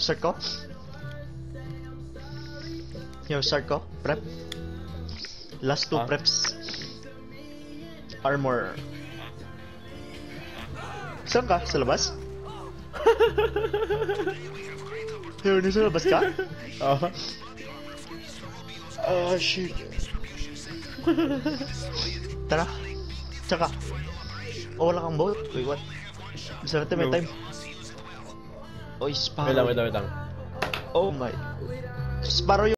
Start ko? Yo, start ko? Prep? Last 2 preps. Armor. Saan ka? Sa labas? Yo, nasa labas ka? Oo. Oh, shit. Tara. Tsaka. Oh, wala kang boat? Wait, what? Bisa natin may No. time. Oh, Sparrow. Wait lang. Oh my. Sparrow